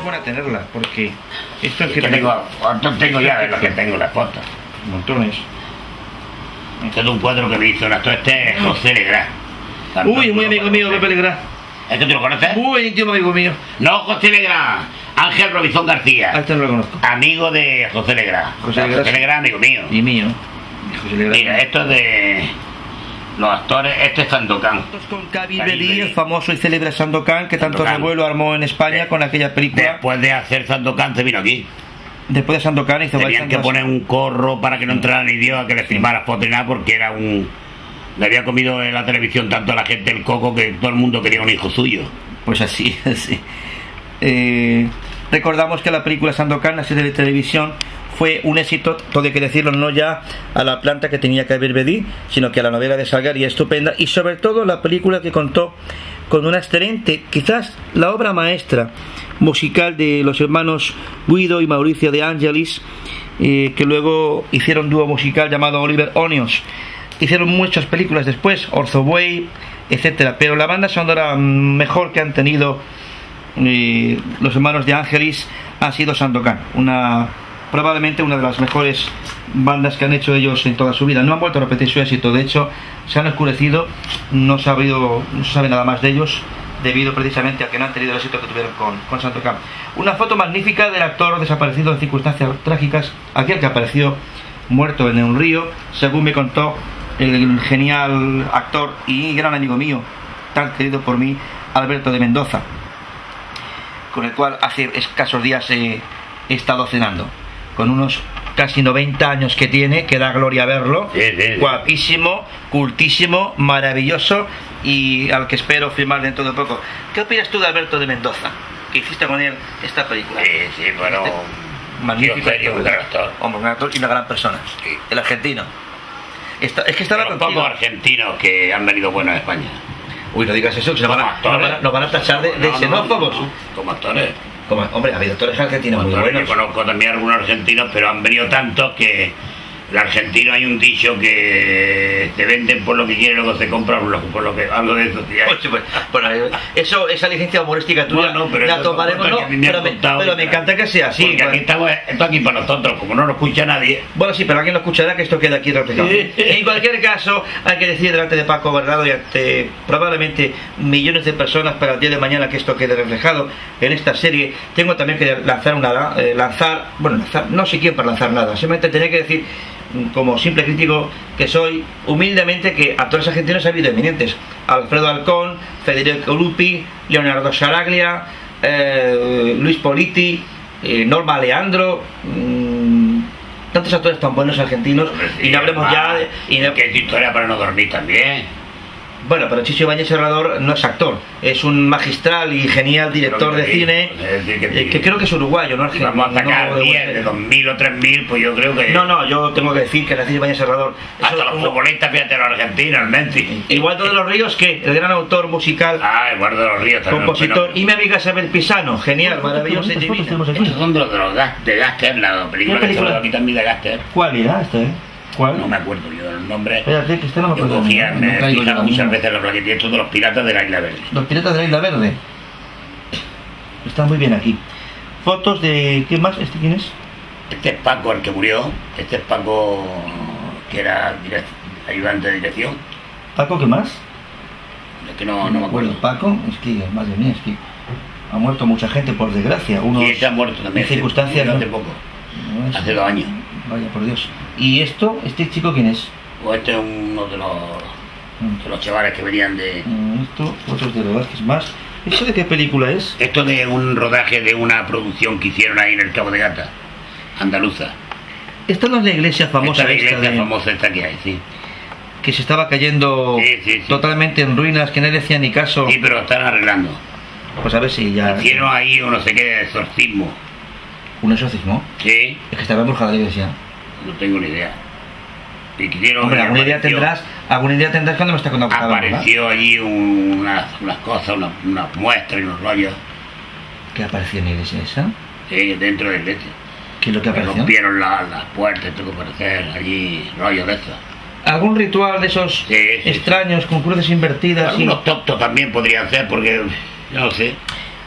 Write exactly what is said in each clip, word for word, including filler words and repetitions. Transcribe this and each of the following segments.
buena tenerla, porque esto es que, que tengo, ¿cuántos tengo ya de los que tengo las fotos? Montones. Este es un cuadro que me hizo un actor, este es José Legrand. Uy, muy amigo mío, Pepe Legrand. ¿Este tú lo conoces? Muy íntimo amigo mío. No, José Legrand, Ángel Robinson García. A este no lo conozco. Amigo de José Legrand. José Legrand, José Legrand, amigo mío. Y mío. José Legrand. Mira, esto es de los actores, este es Sandokan. Con Kabir Bedi, el famoso y célebre Sandokan, que tanto revuelo armó en España de, con aquella película. Después de hacer Sandokan se vino aquí. Después de Sandokan hizo Tenían que poner un corro para que no entrara ni Dios a que le filmara fotos y nada, porque era un... Le había comido en la televisión tanto a la gente el coco que todo el mundo quería un hijo suyo. Pues así, así. Eh, recordamos que la película Sandokan, la serie de televisión, fue un éxito, todo hay que decirlo, no ya a la planta que tenía Kabir Bedi, sino que a la novela de Salgari, estupenda, y sobre todo la película que contó con una excelente, quizás la obra maestra musical de los hermanos Guido y Mauricio de Angelis, eh, que luego hicieron un dúo musical llamado Oliver Onions. Hicieron muchas películas después, Orzo Way, etcétera, pero la banda sonora mejor que han tenido eh, los hermanos de Angelis ha sido Sandokan, una probablemente una de las mejores bandas que han hecho ellos en toda su vida. No han vuelto a repetir su éxito, de hecho se han oscurecido, no se, ha habido, no se sabe nada más de ellos debido precisamente a que no han tenido el éxito que tuvieron con, con Sandokan. Una foto magnífica del actor desaparecido en circunstancias trágicas, aquel que apareció muerto en un río, según me contó el genial actor y gran amigo mío, tan querido por mí, Alberto de Mendoza, con el cual hace escasos días he, he estado cenando, con unos casi noventa años que tiene, que da gloria verlo, sí, sí, sí. Guapísimo, cultísimo, maravilloso, y al que espero firmar dentro de poco. ¿Qué opinas tú de Alberto de Mendoza, que hiciste con él esta película? Sí, sí, bueno, este magnífico serio, un gran actor. Hombre, un actor y una gran persona, sí. El argentino. Está, es que estaba los contigo. pocos argentinos que han venido buenos a España. Uy, no digas eso, que nos van, a, nos, van a, nos van a tachar de, de no, xenófobos. No, no, como actores. Como, hombre, ha habido actores argentinos como muy actores, buenos. Yo conozco también algunos argentinos, pero han venido tantos que el argentino hay un dicho que se venden por lo que quieren, luego se compran por lo que... Algo de eso, sí. Oye, pues, bueno, eso, esa licencia humorística tuya, bueno, pero la tomaremos, no, me pero, me, pero me encanta que sea así. Porque pues. aquí estamos, esto aquí para nosotros, como no lo escucha nadie. Bueno, sí, pero alguien lo escuchará, que esto queda aquí reflejado. En cualquier caso, hay que decir delante de Paco Bernardo y ante probablemente millones de personas para el día de mañana que esto quede reflejado en esta serie. Tengo también que lanzar una, eh, lanzar, bueno, lanzar, no sé quién para lanzar nada, simplemente tenía que decir, como simple crítico que soy, humildemente, que actores argentinos ha habido eminentes: Alfredo Alcón, Federico Lupi, Leonardo Sciaraglia, eh, Luis Politi, eh, Norma Leandro, mmm, tantos actores tan buenos argentinos. Sí, y no hablemos ya de, y no, que es historia para no dormir también. Bueno, pero Chicho Ibáñez Serrador no es actor, es un magistral y genial director de cine, que, eh, que creo que es uruguayo, no argentino. Vamos a sacar no, diez de dos mil o tres mil, pues yo creo que... No, no, yo tengo que decir que Chicho Ibáñez Serrador... Hasta los como... futbolistas, fíjate, los argentinos, el Memphis. Eduardo de los Ríos, que el gran autor musical... Ah, Eduardo de los Ríos también. Compositor, y mi amiga Isabel Pisano, genial, maravilloso y divina. Estos son de los de, los Gas, de Gaster, la película que se lo aquí también de Gaster. ¿Cuál era este? ¿Cuál? No me acuerdo yo del nombre. Espérate, que este no me acuerdo. Yo cogía, no, me no fijaba muchas veces los plaquetillos de los piratas de la Isla Verde. Los piratas de la Isla Verde. Está muy bien aquí. Fotos de... ¿Quién más? ¿Este quién es? Este es Paco, el que murió. Este es Paco, que era direct, ayudante de dirección. ¿Paco qué más? Es que no, no me acuerdo. Paco, es que, madre mía, es que ha muerto mucha gente, por desgracia. Unos, y este ha muerto también. En circunstancias... Hace poco. No es... Hace dos años. Vaya, por Dios. ¿Y esto? ¿Este chico quién es? Pues este es uno de los, de los chavales que venían de... Esto, otros de los Vázquez más. ¿Esto de qué película es? Esto de un rodaje de una producción que hicieron ahí en el Cabo de Gata, andaluza. Esta no es la iglesia famosa. Esta es la iglesia de... famosa esta que hay, sí. Que se estaba cayendo sí, sí, sí. totalmente en ruinas, que nadie decía ni caso. Sí, pero están arreglando. Pues a ver si ya... Hicieron ahí un no sé qué de exorcismo. ¿Un exorcismo? Sí. Es que estaba embrujada la iglesia. No tengo ni idea. Y Hombre, alguna idea tendrás, alguna idea tendrás cuando me está contando. Apareció allí un, unas, unas cosas, unas una muestras y unos rollos. ¿Qué apareció en la iglesia esa? Sí, dentro de la iglesia. ¿Qué es lo que apareció? Rompieron la, las puertas, tuvo que aparecer allí rollos de esos. ¿Algún ritual de esos sí, sí, extraños, sí. con cruces invertidas? Algunos y... toctos también podrían ser, porque yo no sé.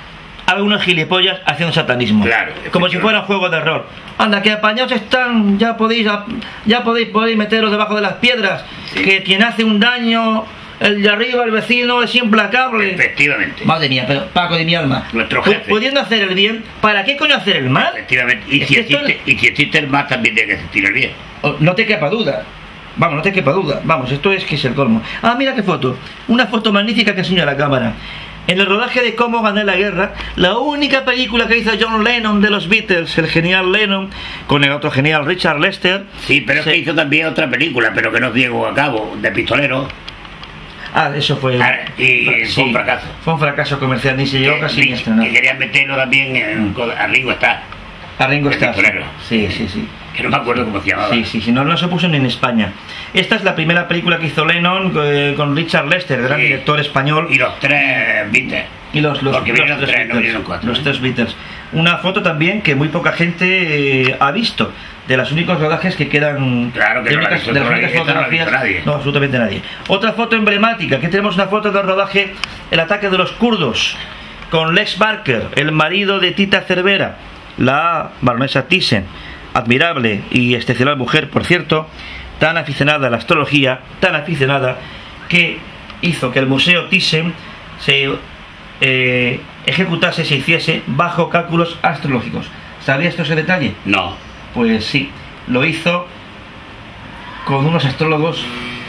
algunos gilipollas haciendo satanismo. Claro, como si fuera un juego de rol. Anda, que apañados están, ya podéis, ya podéis, podéis meteros debajo de las piedras. Sí. Que quien hace un daño, el de arriba, el vecino, es implacable. Efectivamente. Madre mía, pero Paco de mi alma. Nuestro jefe. Pudiendo hacer el bien, ¿para qué coño hacer el mal? Efectivamente. Y, si existe, el... y si existe el mal, también tiene que existir el bien. No te quepa duda. Vamos, no te quepa duda. Vamos, esto es que es el colmo. Ah, mira qué foto. Una foto magnífica que enseña la cámara. En el rodaje de Cómo gané la guerra, la única película que hizo John Lennon de los Beatles, el genial Lennon, con el otro genial Richard Lester. Sí, pero se... es que hizo también otra película, pero que no llegó a cabo, de pistolero. Ah, eso fue... Ah, y sí, fue un fracaso. Fue un fracaso comercial, ni se llegó que, casi ni a estrenar. Que querían meterlo también en, a Ringo Starr. A Ringo Starr. Sí, sí, sí. Que no me acuerdo cómo se llamaba. Sí, sí, sí, no, no se puso ni en España. Esta es la primera película que hizo Lennon eh, con Richard Lester, gran sí. director español. Y los tres Beatles. Y los, los, Porque los, los tres, tres, Beatles, no vinieron cuatro. Los tres Beatles. Una foto también que muy poca gente eh, ha visto. De los únicos rodajes que quedan. Claro que de no únicas, la de las únicas nadie, fotografías. No, nadie. No, absolutamente nadie. Otra foto emblemática. Aquí tenemos una foto del rodaje El ataque de los kurdos. Con Lex Barker, el marido de Tita Cervera, la baronesa Thyssen, admirable y excepcional mujer, por cierto, tan aficionada a la astrología, tan aficionada que hizo que el Museo Thyssen se eh, ejecutase, se hiciese bajo cálculos astrológicos. ¿Sabías esto, ese detalle? No. Pues sí, lo hizo con unos astrólogos.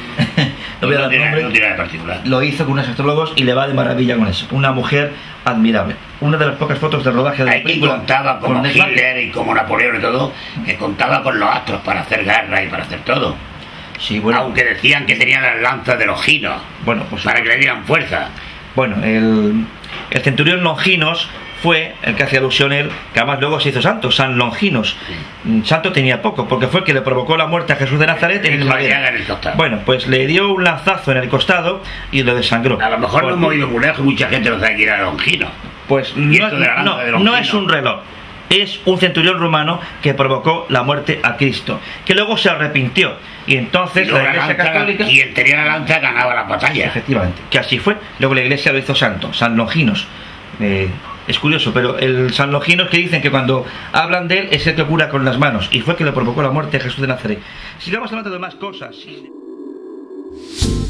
No voy a dar nombre. No tiene de particular. Lo hizo con unos astrólogos y le va de maravilla con eso. Una mujer admirable. Una de las pocas fotos de rodaje de la película. Aquí contaba como Hitler y como Napoleón y todo, que contaba con los astros para hacer guerra y para hacer todo. Sí, bueno. Aunque decían que tenían las lanzas de Longinos. Bueno, pues para que le dieran fuerza. Bueno, el, el centurión Longinos fue el que hacía alusión él, que además luego se hizo santo, San Longinos. Sí. Santo tenía poco, porque fue el que le provocó la muerte a Jesús de Nazaret en el madero. Bueno, pues le dio un lanzazo en el costado y lo desangró. A lo mejor no hemos ido muy lejos, mucha gente no sabe que era Longinos. Pues no, no, no es un reloj, es un centurión romano que provocó la muerte a Cristo, que luego se arrepintió. Y entonces y la Iglesia la lanza, Católica... Quien tenía la lanza ganaba la batalla. Efectivamente, que así fue. Luego la Iglesia lo hizo santo, San Longinos. Eh, es curioso, pero el San Longinos, que dicen que cuando hablan de él es el que cura con las manos, y fue el que le provocó la muerte a Jesús de Nazaret. Sigamos hablando de más cosas.